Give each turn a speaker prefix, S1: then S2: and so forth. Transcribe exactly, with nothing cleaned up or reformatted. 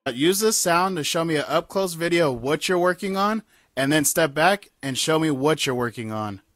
S1: Use this sound to show me an up-close video of what you're working on, and then step back and show me what you're working on.